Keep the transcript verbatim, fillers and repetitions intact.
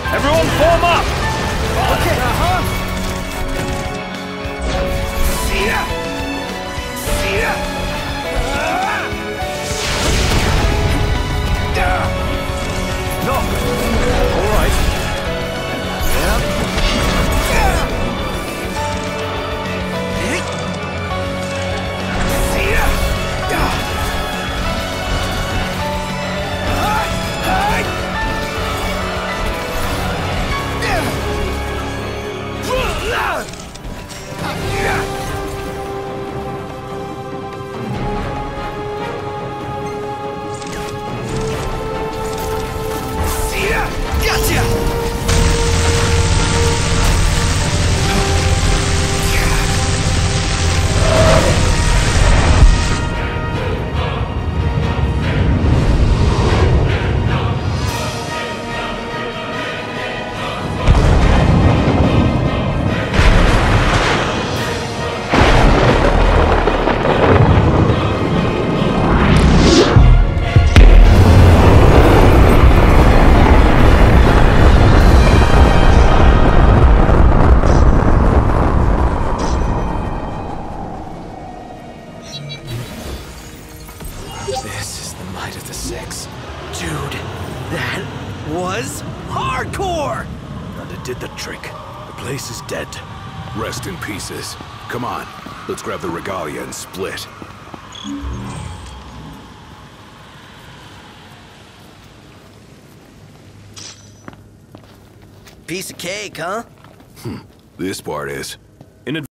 Everyone form up! Okay. Uh-huh. See ya! See ya! No! All right. Yep. See ya! Gotcha! This is the might of the Six. Dude, that was hardcore! And it did the trick. The place is dead. Rest in pieces. Come on, let's grab the regalia and split. Piece of cake, huh? This part is.